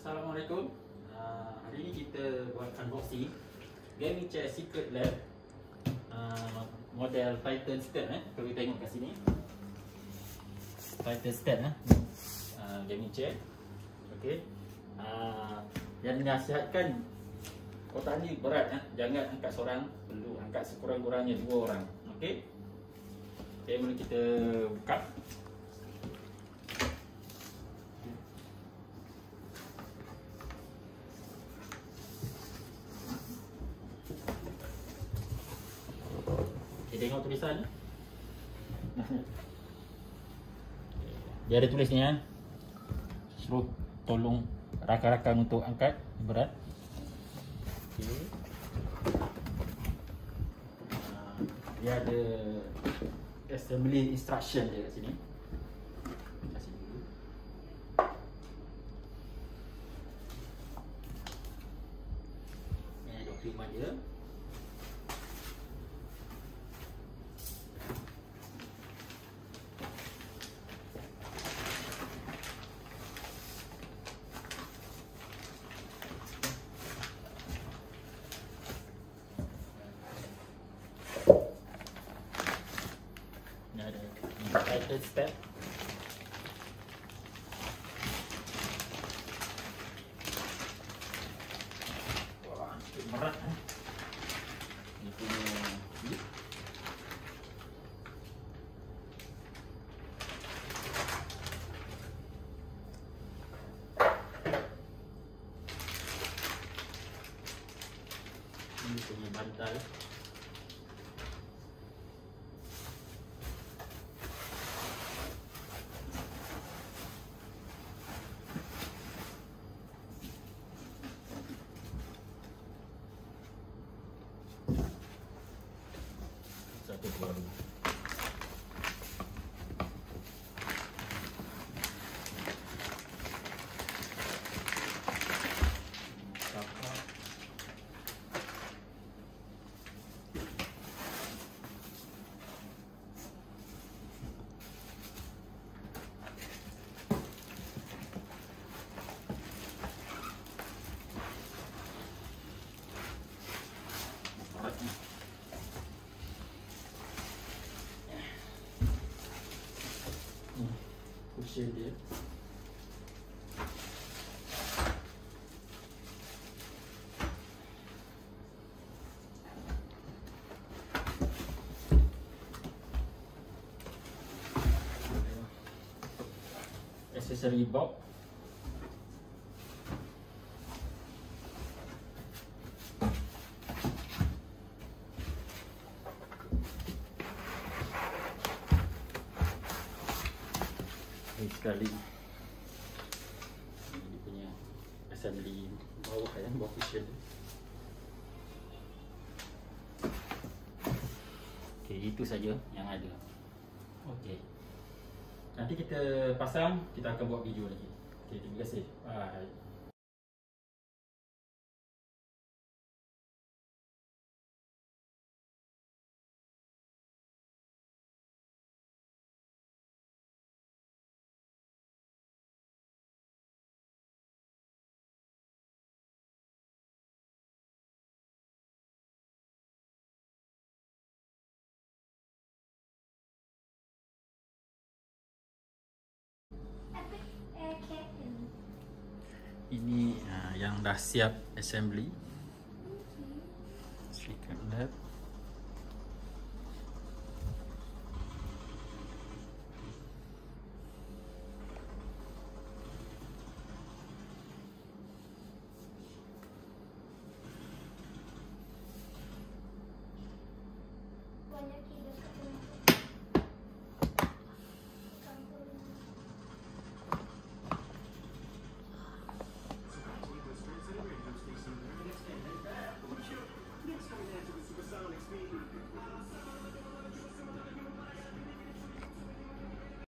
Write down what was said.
Assalamualaikum. Hari ini kita buat unboxing gaming chair SecretLab model Titan stand. Kalau kita tengok kat sini, Titan stand gaming chair. Okey. Yang dinasihatkan, kotak ni berat, jangan angkat seorang, perlu angkat sekurang-kurangnya 2 orang. Okey. Okay, mula kita buka. Tengok tulisan ni. Dia ada tulis ni suruh tolong rakan-rakan untuk angkat berat. Okay. Dia ada assembly instruction dia kat sini. Kasih dulu. Ini dokumen dia. Titan step. Wah, berat. Ini punya clip. Ini punya bantal. Satu baru. Cushion dia. Accessory box. Sekali ini dia punya assembly bawah bawah cushion. Okey, itu saja yang ada. Okey, nanti kita pasang, kita akan buat video lagi. Okey, terima kasih. Bye. Ini yang dah siap assembly. SecretLab. Banyak